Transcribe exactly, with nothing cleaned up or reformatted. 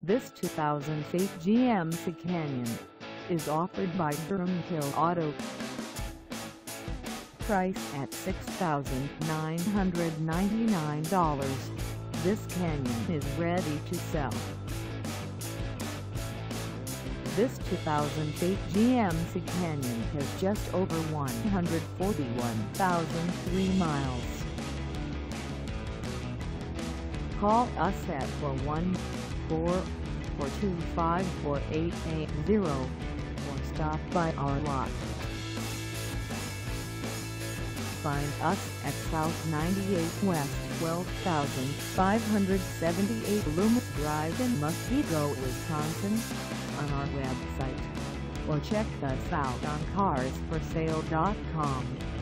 This two thousand eight G M C Canyon is offered by Durham Hill Auto. Price at six thousand nine hundred ninety-nine dollars, this Canyon is ready to sell. This two thousand eight G M C Canyon has just over one hundred forty-one thousand three miles. Call us at four one four, four two five, four eight eight zero or stop by our lot. Find us at South ninety-eight West twelve thousand five hundred seventy-eight Loomis Drive in Muskego, Wisconsin, on our website, or check us out on cars for sale dot com.